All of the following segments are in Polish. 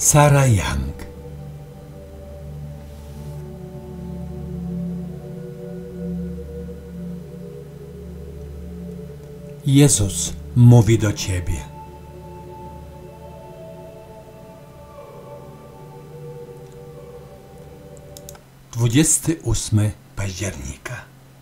Sarah Young. Jezus mówi do ciebie. Dwudziesty 8 października.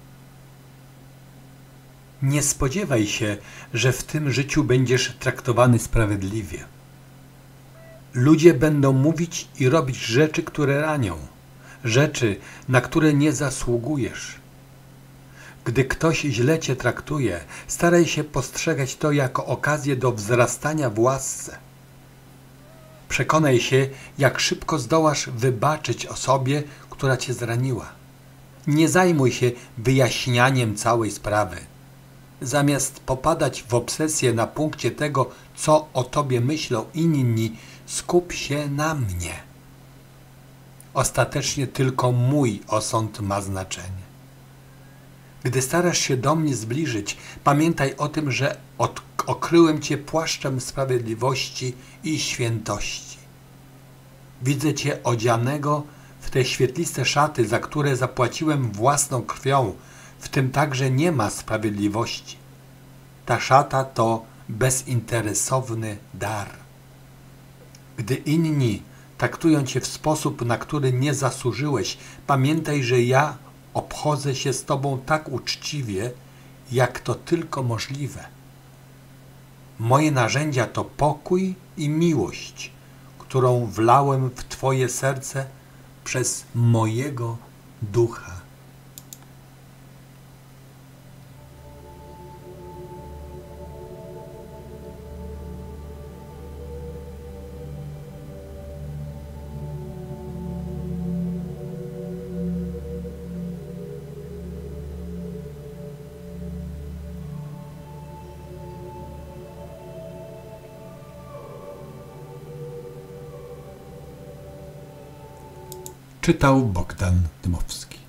Nie spodziewaj się, że w tym życiu będziesz traktowany sprawiedliwie. Ludzie będą mówić i robić rzeczy, które ranią, rzeczy, na które nie zasługujesz. Gdy ktoś źle cię traktuje, staraj się postrzegać to jako okazję do wzrastania w łasce. Przekonaj się, jak szybko zdołasz wybaczyć osobie, która cię zraniła. Nie zajmuj się wyjaśnianiem całej sprawy. Zamiast popadać w obsesję na punkcie tego, co o tobie myślą inni, skup się na mnie. Ostatecznie tylko mój osąd ma znaczenie. Gdy starasz się do mnie zbliżyć, pamiętaj o tym, że okryłem cię płaszczem sprawiedliwości i świętości. Widzę cię odzianego w te świetliste szaty, za które zapłaciłem własną krwią, w tym także nie ma sprawiedliwości. Ta szata to bezinteresowny dar. Gdy inni traktują cię w sposób, na który nie zasłużyłeś, pamiętaj, że ja obchodzę się z tobą tak uczciwie, jak to tylko możliwe. Moje narzędzia to pokój i miłość, którą wlałem w twoje serce przez mojego Ducha. Czytał Bogdan Dmowski.